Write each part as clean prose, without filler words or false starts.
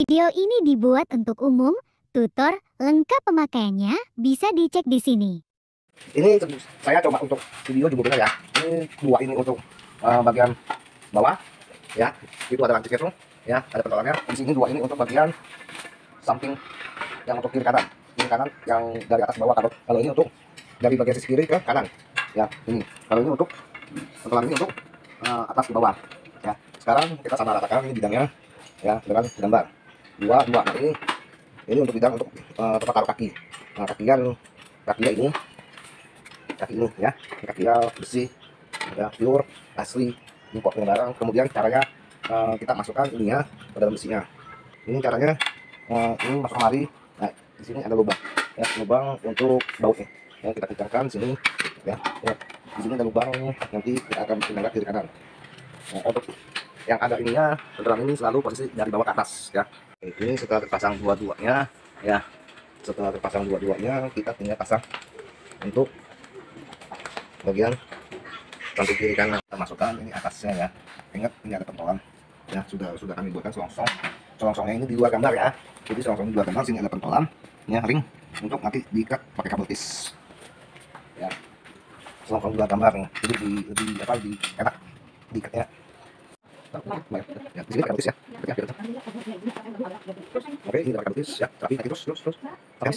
Video ini dibuat untuk umum, tutor lengkap pemakaiannya bisa dicek di sini. Ini saya coba untuk video judulnya ya. Ini dua ini untuk bagian bawah ya. Itu ada lancipnya tuh ya, ada pentolannya. Di sini dua ini untuk bagian samping yang untuk kiri kanan. Kiri kanan yang dari atas bawah. Kalau ini untuk dari bagian sisi kiri ke kanan. Ya, ini. Kalau ini untuk pentolan ini untuk atas ke bawah. Ya. Sekarang kita sama ratakan ini bidangnya ya dengan gambar. Dua. Nah, ini untuk bidang untuk tempat taruh kaki. Nah, kakinya ini ya, kakinya bersih ya, pure asli import barang. Kemudian caranya kita masukkan ininya ke dalam besinya. Ini caranya ini masuk kemari. Nah, di sini ada lubang ya, lubang untuk bautnya yang kita kencangkan sini ya, di sini ada lubang, nanti kita akan pindahkan kiri kanan. Nah, untuk yang ada ininya, pentolan ini selalu posisi dari bawah ke atas ya. Ini setelah terpasang dua-duanya ya, setelah terpasang dua-duanya kita tinggal pasang untuk bagian samping kiri kanan. Kita masukkan ini atasnya ya. Ingat ini ada pentolan ya, sudah kami buatkan selongsongnya ini di luar gambar ya. Jadi selongsong di luar gambar, sini ada pentolan ya, ring untuk nanti diikat pakai kabel tis ya. Selongsong di luar gambar nih, jadi lebih enak diikatnya. Ya, di sini pakai kabel tis ya. Oke, ini pakai kabel tis ya, tapi terus oke,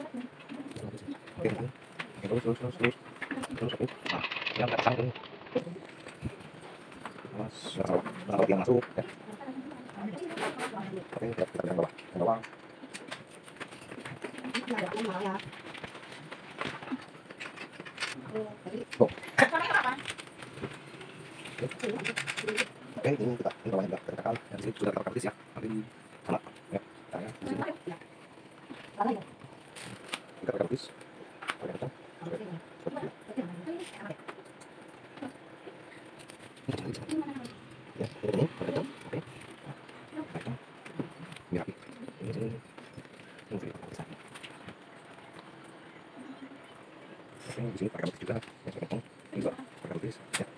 terus nah, yang pasang ini mas, kalau yang masuk ya. Oke, kita yang bawah oh. Oke, ini kita bawahnya kita tekan dan di sini sudah terpakai kabel tis ya, nanti sama ya, caranya di sini kita pakai kabel tis pakai kencang ya, ini pakai kencang. Oke, biar rapi ini sini ini pakai kabel tis. Oke, di sini pakai kabel tis juga ya, pakai kencang ini juga pakai kabel tis ya.